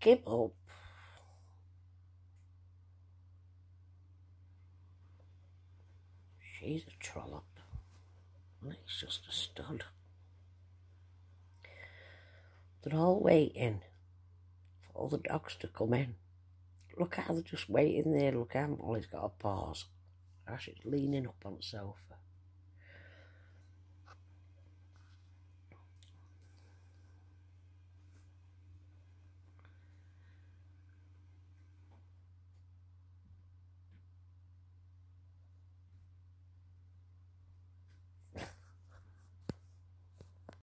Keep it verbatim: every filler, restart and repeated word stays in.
Give up. She's a trollop. And he's just a stud. They're all waiting for all the dogs to come in. Look how they're just waiting there. Look how Molly's got a pause. How she's leaning up on the sofa.